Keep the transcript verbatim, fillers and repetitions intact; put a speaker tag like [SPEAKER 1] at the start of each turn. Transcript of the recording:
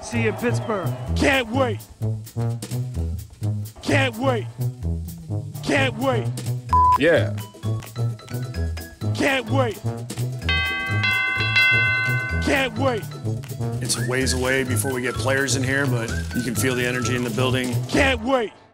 [SPEAKER 1] see you in Pittsburgh.
[SPEAKER 2] Can't wait. Can't wait. Can't wait.
[SPEAKER 3] Yeah.
[SPEAKER 2] Can't wait. Can't wait.
[SPEAKER 4] It's a ways away before we get players in here, but you can feel the energy in the building.
[SPEAKER 2] Can't wait.